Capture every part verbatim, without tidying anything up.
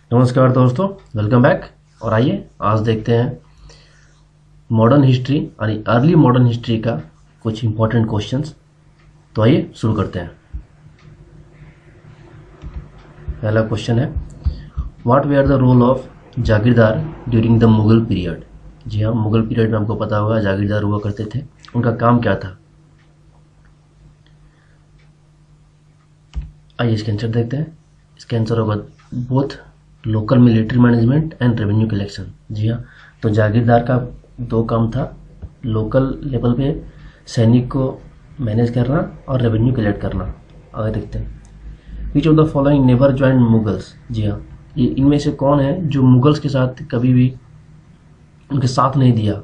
नमस्कार दोस्तों, welcome back. और आइए आज देखते हैं मॉडर्न हिस्ट्री यानी अर्ली मॉडर्न हिस्ट्री का कुछ इंपॉर्टेंट क्वेश्चंस। तो आइए शुरू करते हैं। पहला क्वेश्चन है, what were the role of जागीरदार ड्यूरिंग द मुगल पीरियड। जी हाँ, मुगल पीरियड में हमको पता होगा जागीरदार हुआ करते थे, उनका काम क्या था। आइए इसके आंसर देखते हैं। इसका आंसर होगा both local military management and revenue collection. जी हाँ, तो जागीरदार का दो काम था, लोकल लेवल पे सैनिक को मैनेज करना और रेवेन्यू कलेक्ट करना। आगे देखते हैं, which of the following never join Mughals. जी हाँ, ये इनमें से कौन है जो मुगल्स के साथ कभी भी उनके साथ नहीं दिया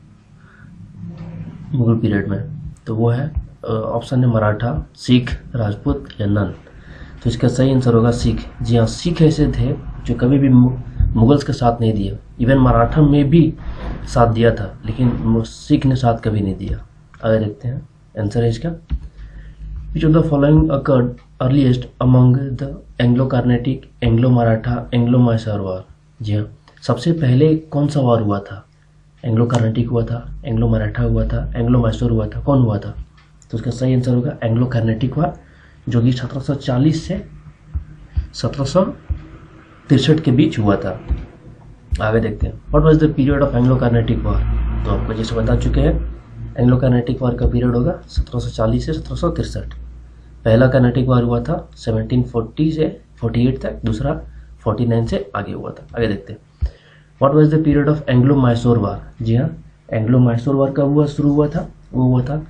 मुगल पीरियड में। तो वो है ऑप्शन है मराठा, सिख, राजपूत या नन। तो इसका सही आंसर होगा सिख। जी हाँ, सिख ऐसे थे जो कभी भी मुगल्स के साथ नहीं दिया। इवन मराठा में भी साथ दिया था, लेकिन सिख ने साथ कभी नहीं दिया। आगे देखते हैं, आंसर है इसका which of the following occurred earliest among the Anglo Carnatic, Anglo Maratha, Anglo Mysore war. जी हाँ, सबसे पहले कौन सा वार हुआ था। एंग्लो कार्नेटिक हुआ था, एंग्लो मराठा हुआ था, एंग्लो मैसूर हुआ था, कौन हुआ था। तो उसका सही आंसर होगा एंग्लो कार्नेटिक वार, जो कि सत्रह सौ चालीस से सत्रह सौ तिरसठ के बीच हुआ था। आगे देखते हैं, what was the period of Anglo Carnatic war. तो आपको जैसे बता चुके हैं, एंग्लो कार्नेटिक वार का पीरियड होगा सत्रह सौ चालीस से सत्रह सौ तिरसठ। पहला कार्नेटिक वार हुआ था सत्रह सौ चालीस से अड़तालीस तक, दूसरा उनचास से आगे हुआ था। आगे देखते हैं, what was the period of Anglo Mysore war. जी हाँ, एंग्लो मैसूर वार कब हुआ शुरू हुआ था, वो हुआ था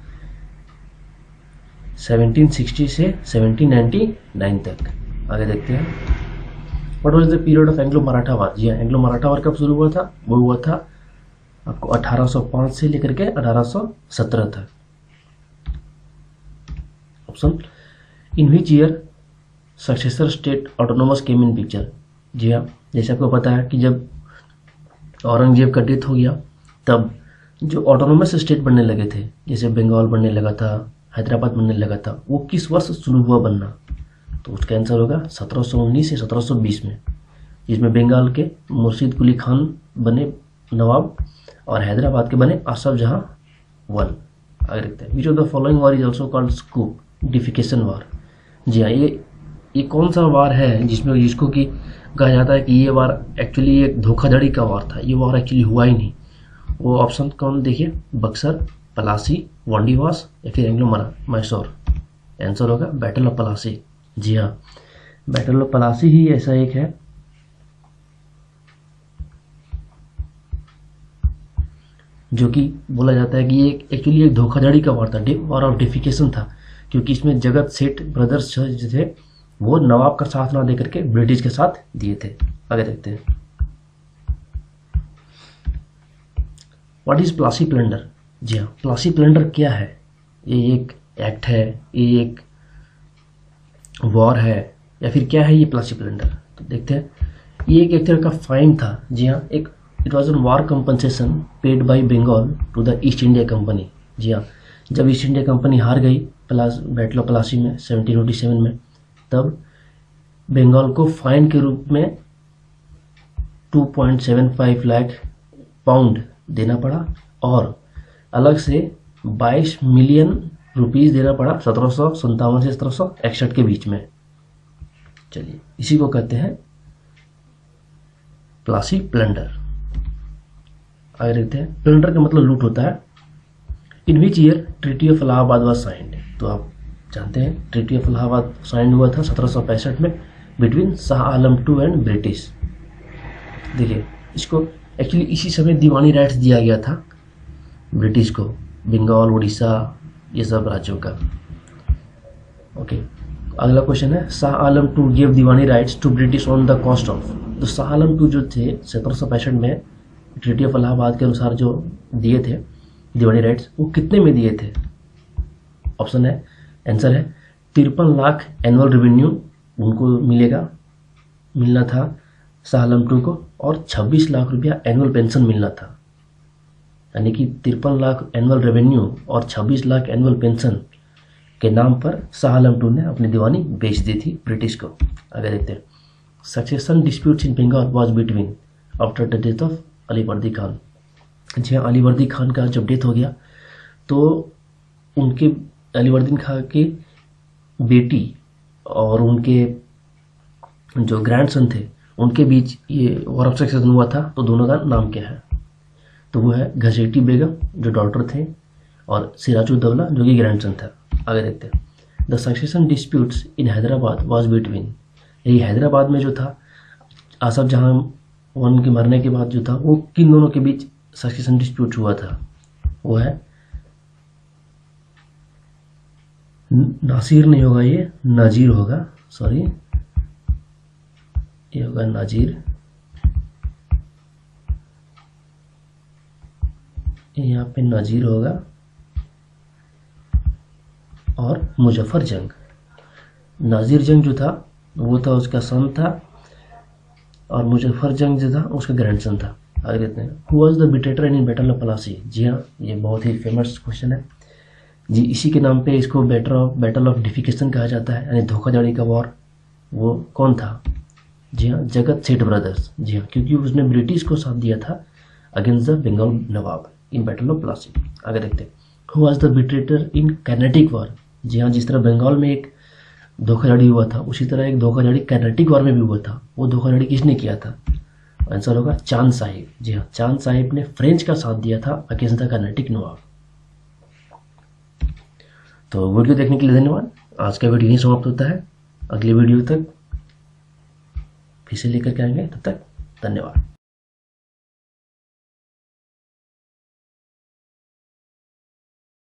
सत्रह सौ साठ से सत्रह सौ निन्यानवे तक। आगे देखते हैं, what was the period of Anglo Maratha war. जी हाँ, एंग्लो मराठा वार कब शुरू हुआ था, वो हुआ था आपको अठारह सौ पाँच से लेकर के अठारह सौ सत्रह तक। Option, in which year successor state autonomous came in picture. जी हाँ, जैसे आपको पता है कि जब औरंगजेब का डेथ हो गया, तब जो ऑटोनोमस स्टेट बनने लगे थे, जैसे बंगाल बनने लगा था, हैदराबाद बनने लगा था, वो किस वर्ष शुरू हुआ बनना। तो उसका आंसर होगा सत्रह सौ उन्नीस से सत्रह सौ बीस में, जिसमें बंगाल के मुर्शिद कुली खान बने नवाब और हैदराबाद के बने आसफ जहां वन। आगे देखते हैं, which of the following war is also called scoop deification war. जी हाँ, ये ये कौन सा वार है जिसमें जिसको कि कहा जाता है कि ये वार एक्चुअली एक धोखाधड़ी का वार था, ये वार एक्चुअली हुआ ही नहीं। वो ऑप्शन कौन देखिए, बक्सर, पलासी, वांडीवास या फिर एंग्लो मैसूर। आंसर होगा बैटल ऑफ पलासी। जी हाँ, बैटल ऑफ पलासी ही ऐसा एक है जो कि बोला जाता है कि ये एक्चुअली एक धोखाधड़ी का वार था, वार ऑफ डिफिकेशन था, क्योंकि इसमें जगत सेठ ब्रदर्स जो थे वो नवाब का साथ ना देकर के ब्रिटिश के साथ दिए थे। आगे देखते हैं, व्हाट इज प्लासी प्लंडर। जी हाँ, प्लासी प्लंडर क्या है। ये एक एक्ट है, ये एक वॉर है, या फिर क्या है ये प्लासी प्लंडर। तो देखते हैं, ये एक एक तरह का फाइन था। जी हाँ, एक it was an war compensation paid by Bengal to the East India company. जी हाँ, जब ईस्ट इंडिया कंपनी हार गई प्लास बैटल ऑफ प्लासी में सेवनटीन फोर्टी सेवन में, तब बंगाल को फाइन के रूप में two point seven five lakh pound देना पड़ा और अलग से बाईस मिलियन रुपीस देना पड़ा सत्रह सौ संतावन से सत्रह सौ इकसठ के बीच में। चलिए, इसी को कहते हैं प्लासी प्लंडर। आगे देखते हैं, प्लंडर का मतलब लूट होता है। In which year treaty of Allahabad was signed. तो आप जानते हैं ट्रीटी ऑफ इलाहाबाद साइन हुआ था सत्रह सौ पैंसठ में between Shah Alam two and British. देखिए, इसको एक्चुअली इसी समय दीवानी राइट्स दिया गया था ब्रिटिश को, बंगाल, उड़ीसा, ये सब राज्यों का। ओके, अगला क्वेश्चन है, Shah Alam two give diwani rights to British on the cost of. तो शाह आलम टू जो थे सत्रह सौ पैंसठ में ट्रीटी ऑफ इलाहाबाद के अनुसार जो दिए थे दीवानी राइट्स, वो कितने में दिए थे। ऑप्शन है, आंसर है तिरपन लाख एनुअल रेवेन्यू उनको मिलेगा मिलना था शाह आलम टू को, और छब्बीस लाख रुपया एनुअल पेंशन मिलना था। यानी कि तिरपन लाख एनुअल रेवेन्यू और छब्बीस लाख एनुअल पेंशन के नाम पर शाह आलम टू ने अपनी दीवानी बेच दी थी ब्रिटिश को। आगे देखते हैं, succession disputes in Bengal was between after the death of Alivardi Khan. जी हाँ, अलीवर्दी खान का जब डेथ हो गया तो उनके अलीवर्दी खान के बेटी और उनके जो ग्रैंडसन थे उनके बीच ये वॉर ऑफ सक्सेशन हुआ था। तो दोनों का नाम क्या है? तो वो है घसेटी बेगम जो डॉटर थे और सिराजुद्दौला जो कि ग्रैंडसन था। आगे देखते हैं। The succession disputes in Hyderabad was between, यही हैदराबाद में जो था आसफ जहां वन के मरने के बाद जो था वो किन दोनों के बीच सक्सेशन डिस्प्यूट हुआ था? वो है नासिर नहीं होगा, ये नाजीर होगा, सॉरी ये होगा नाजीर, यहाँ पे नाजीर होगा, और मुजफ्फर जंग। नाजीर जंग जो था वो था उसका सन था और मुजफ्फर जंग जो था उसका ग्रैंडसन था। आगे देखते हैं। Who was the बिटेटर in battle of Plassey? जी हाँ, ये बहुत ही फेमस क्वेश्चन है जी। इसी के नाम पे इसको बैटल ऑफ बैटल ऑफ डिफिकेशन कहा जाता है, यानी धोखाधड़ी का वॉर। वो कौन था? जी हाँ, जगत सेठ ब्रदर्स। जी हाँ, क्योंकि उसने ब्रिटिश को साथ दिया था against the Bengal nawab in battle of Plassey. आगे देखते हैं। Who was the बिटेटर in Carnatic war? जी हाँ, जिस तरह बंगाल में एक धोखाधड़ी हुआ था उसी तरह एक धोखाधड़ी कर्नाटिक वॉर में भी हुआ था। वो धोखाधड़ी किसने किया था? आंसर होगा चांद साहिब। जी हाँ, चांद साहिब ने फ्रेंच का साथ दिया था अगेंस्ट द कर्नाटिक नवाब। तो वीडियो देखने के लिए धन्यवाद। आज का वीडियो यहीं समाप्त होता है। अगले वीडियो तक फिर से लेकर के आएंगे, तब तक धन्यवाद।